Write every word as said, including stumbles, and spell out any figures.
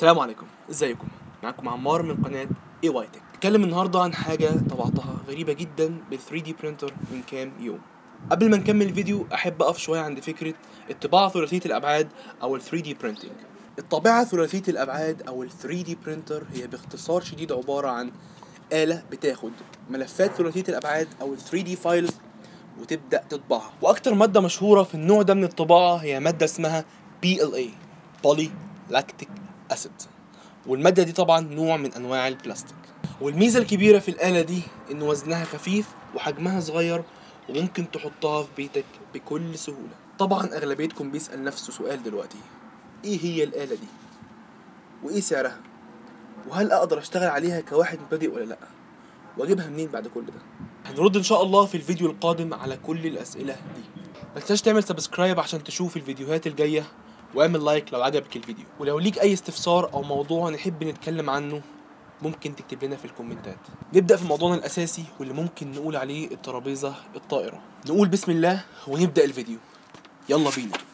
السلام عليكم، ازيكم؟ معاكم عمار من قناة اي واي تك. اتكلم النهارده عن حاجة طبعتها غريبة جدا بال ثري دي برينتر من كام يوم. قبل ما نكمل الفيديو احب اقف شوية عند فكرة الطباعة ثلاثية الابعاد او ال ثري دي printing. الطابعة ثلاثية الابعاد او ال ثري دي printer هي باختصار شديد عبارة عن آلة بتاخد ملفات ثلاثية الابعاد او ال ثري دي files وتبدأ تطبعها. واكتر مادة مشهورة في النوع ده من الطباعة هي مادة اسمها بي إل إيه Poly Lactic Acid، والمادة دي طبعا نوع من انواع البلاستيك. والميزة الكبيرة في الآلة دي ان وزنها خفيف وحجمها صغير وممكن تحطها في بيتك بكل سهولة. طبعا اغلبيتكم بيسأل نفسه سؤال دلوقتي، ايه هي الآلة دي؟ وايه سعرها؟ وهل اقدر اشتغل عليها كواحد مبتدئ ولا لا؟ واجيبها منين بعد كل ده؟ هنرد ان شاء الله في الفيديو القادم على كل الاسئلة دي. ما تنساش تعمل سبسكرايب عشان تشوف الفيديوهات الجاية، واعمل لايك لو عجبك الفيديو. ولو ليك اي استفسار او موضوع نحب نتكلم عنه ممكن تكتب لنا في الكومنتات. نبدأ في موضوعنا الاساسي واللي ممكن نقول عليه الترابيزة الطائرة. نقول بسم الله ونبدأ الفيديو، يلا بينا.